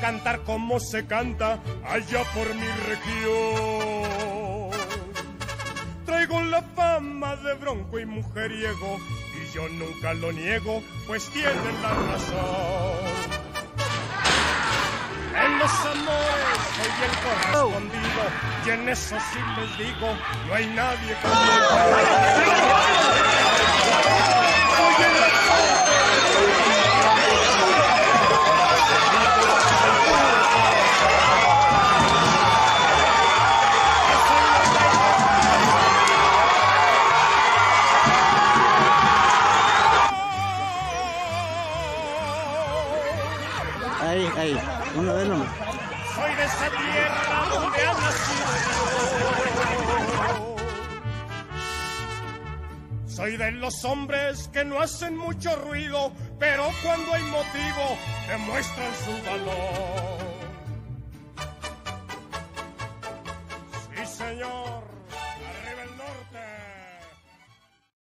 cantar como se canta allá por mi región. Traigo la fama de bronco y mujeriego, y yo nunca lo niego, pues tienen la razón. En los amores soy el correspondido, y en eso sí les digo, no hay nadie como yo. Ahí, uno de nomás. Soy de esa tierra donde ha nacido. Soy de los hombres que no hacen mucho ruido, pero cuando hay motivo demuestran su valor. Sí, señor.